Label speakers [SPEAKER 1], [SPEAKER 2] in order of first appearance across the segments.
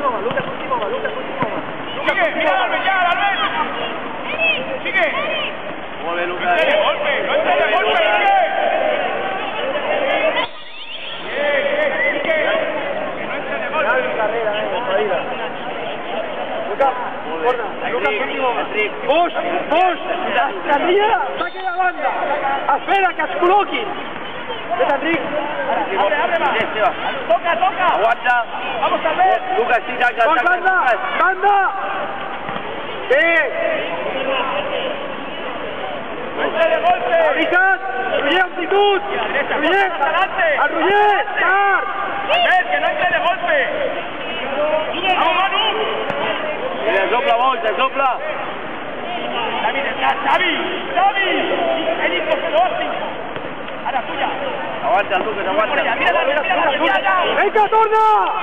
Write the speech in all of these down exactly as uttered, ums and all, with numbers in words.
[SPEAKER 1] continúa, Lucas continúa, Lucas continúa.
[SPEAKER 2] Sigue, mira, Albert, ya, Albert. Sigue.
[SPEAKER 3] Mueve, Lucas.
[SPEAKER 2] No esté de golpe, no esté de golpe, sigue. Sigue, sigue. Que no esté de golpe.
[SPEAKER 1] Dale carrera, eh, salida. Lucas, corta, Lucas continúa.
[SPEAKER 4] Bush, Bush, carrera, saque la banda. Espera, que es col·loquin.
[SPEAKER 1] Vete, Enric.
[SPEAKER 2] Abre, abre, va. Toca, toca.
[SPEAKER 3] Aguanta.
[SPEAKER 2] Vamos, Albert.
[SPEAKER 3] Lucas, sí, saca,
[SPEAKER 4] Pues
[SPEAKER 3] saca,
[SPEAKER 4] banda,
[SPEAKER 3] Lucas.
[SPEAKER 4] banda. Sí.
[SPEAKER 2] No esté de golpe.
[SPEAKER 4] Avisat, Roger, actitud. Roger, a Roger, car.
[SPEAKER 2] Albert, que no esté de golpe. Vamos, Manu.
[SPEAKER 3] Y le sopla, vos, le sopla.
[SPEAKER 2] Xavi, detrás, Xavi. Xavi. Eric, que lo hace. Ahora, tuya.
[SPEAKER 3] Aguanta, Lucas, aguanta.
[SPEAKER 2] Mira, mira, mira, mira, mira, ya.
[SPEAKER 4] Venga, torna.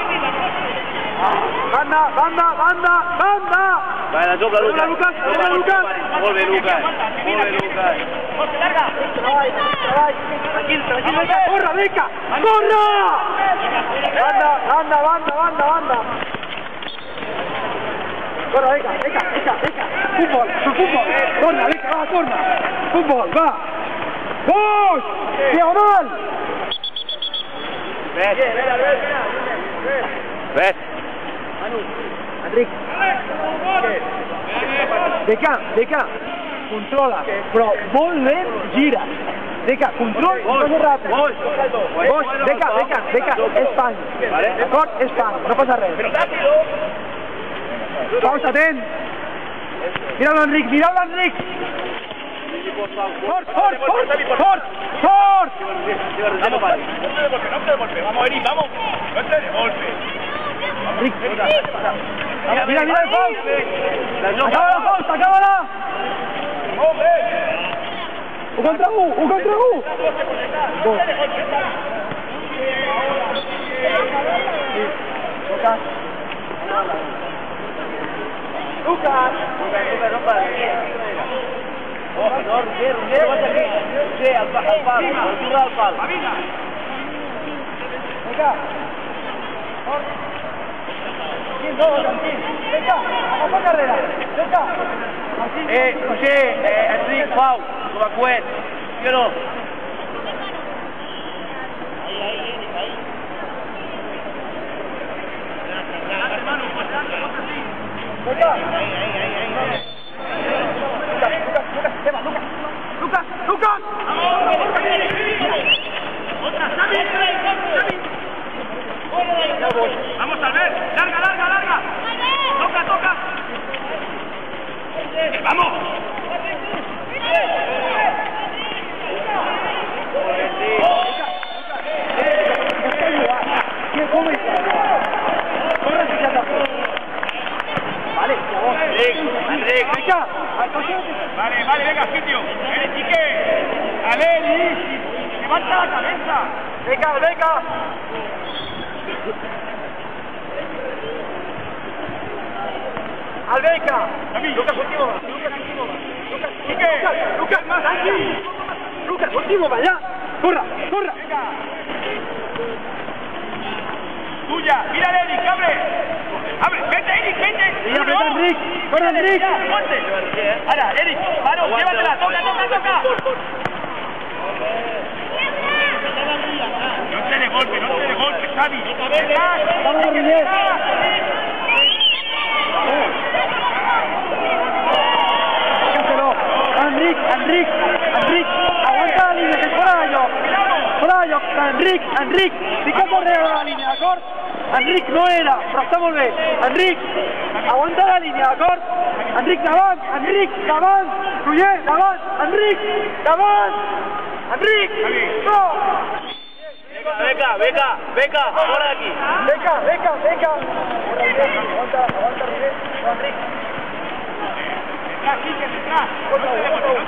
[SPEAKER 4] Banda, banda, banda, banda.
[SPEAKER 3] Vale, la sopla, Lucas.
[SPEAKER 4] Lucas,
[SPEAKER 3] Sopla,
[SPEAKER 4] Lucas.
[SPEAKER 3] Vuelve, Lucas. Vuelve, Lucas.
[SPEAKER 2] Jorge, larga.
[SPEAKER 4] Tranquilo, tranquilo, venga, corra, venga, corra. Banda, banda, banda, banda, banda. Corra, venga, venga, venga, venga. Fútbol, fútbol. Corra, venga, va, corra. Fútbol, va. ¡Vos! ¡Diagonal!
[SPEAKER 3] Ves. Ves.
[SPEAKER 4] Enric. Deca, Deca. Controla. Però molt lent, gira. Deca, control, no ràpid.
[SPEAKER 3] Vos.
[SPEAKER 4] Vos, Deca, Deca, Deca, és pan. D'acord? És pan, no passa res. Vamos, atent. Mira'l, Enric, mira'l, Enric. Fort, fort, fort, fort, fort.
[SPEAKER 2] Vamos, no esté de golpe, no esté de golpe. Vamos, Eric, vamos. No esté de golpe.
[SPEAKER 4] Enric. Mira, mira, mira el Faust. Acaba la Faust, acaba-la. Un contra un, un contra un. Dos. Lucas. Lucas.
[SPEAKER 3] Lucas, Lucas, no para. Oh, no, Roger, Roger, vas aquí. Sí, al palo, al palo, altura al palo.
[SPEAKER 4] Venga. No, tranquil. Venga, agafa carrera. Venga.
[SPEAKER 3] Eh, Roger, eh, Enric, Pau, com a coet. Sí o no?
[SPEAKER 4] Venga. Lucas, Lucas, Lucas, Eva, Lucas. Lucas, Lucas.
[SPEAKER 2] Otra, Xavi, Xavi. Vamos, Albert. Larga, larga, larga. Toca, toca. Vamos.
[SPEAKER 4] Vale,
[SPEAKER 3] Enric, Enric.
[SPEAKER 4] venga.
[SPEAKER 2] Vale, vale, venga, sitio. Eric, Quique. Ale, levanta la cabeza.
[SPEAKER 4] Venga, venga. Albeca. Lucas, último. Lucas, último. Lucas,
[SPEAKER 2] Quique.
[SPEAKER 4] Lucas, más aquí. Lucas, último, vaya. Corra, corra.
[SPEAKER 2] Venga. Tuya. Mira, Eric, abre. Abre, vete, Eric, vete.
[SPEAKER 4] Mira, vete, Enric. Corre, Enric.
[SPEAKER 2] Ponte. Ahora, Eric, paro, llévatela. Toca, toca, toca. No esté de golpe, no esté de golpe, Xavi. Detrás.
[SPEAKER 4] Vamos, Roger. Déjaselo. Enric, Enric, Enric. Aguanta la línia, que és fora de lloc. Fora de lloc. Enric, Enric. Fica't darrere de la línia, d'acord? Enric no era, però està molt bé. Enric, aguanta la línia, d'acord? Enric, davant, Enric, davant. Roger, davant, Enric, davant. Enric, no.
[SPEAKER 3] Beca, beca, beca, fora d'aquí.
[SPEAKER 4] Beca, beca, beca. Aguanta, aguanta, Roger. No, Enric.
[SPEAKER 2] Detrás, Quique, detrás. No esté de golpe, no